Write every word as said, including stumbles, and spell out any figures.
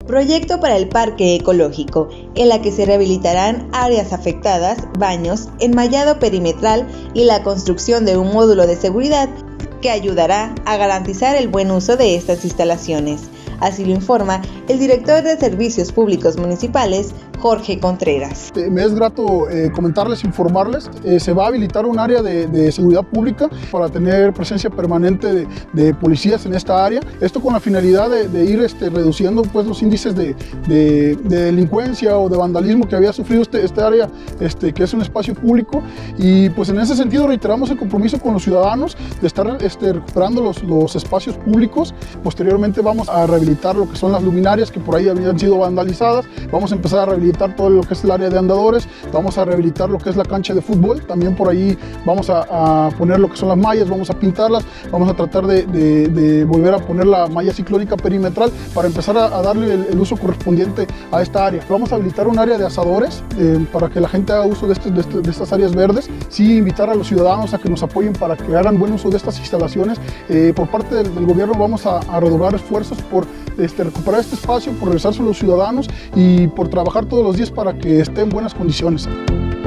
Proyecto para el Parque Ecológico, en la que se rehabilitarán áreas afectadas, baños, enmallado perimetral y la construcción de un módulo de seguridad que ayudará a garantizar el buen uso de estas instalaciones. Así lo informa el director de Servicios Públicos Municipales, Jorge Contreras. Me es grato eh, comentarles, informarles, eh, se va a habilitar un área de, de seguridad pública para tener presencia permanente de, de policías en esta área. Esto con la finalidad de, de ir este, reduciendo pues, los índices de, de, de delincuencia o de vandalismo que había sufrido este, este área, este, que es un espacio público. Y pues en ese sentido reiteramos el compromiso con los ciudadanos de estar este, recuperando los, los espacios públicos. Posteriormente vamos a rehabilitar lo que son las luminarias que por ahí habían sido vandalizadas. Vamos a empezar a rehabilitar todo lo que es el área de andadores, vamos a rehabilitar lo que es la cancha de fútbol, también por ahí vamos a, a poner lo que son las mallas, vamos a pintarlas, vamos a tratar de, de, de volver a poner la malla ciclónica perimetral para empezar a, a darle el, el uso correspondiente a esta área. Vamos a habilitar un área de asadores eh, para que la gente haga uso de, este, de, este, de estas áreas verdes. Sí, invitar a los ciudadanos a que nos apoyen para que hagan buen uso de estas instalaciones. Eh, por parte del, del gobierno vamos a, a redoblar esfuerzos por este, recuperar este espacio, por regresárselo a los ciudadanos y por trabajar todos los días para que esté en buenas condiciones.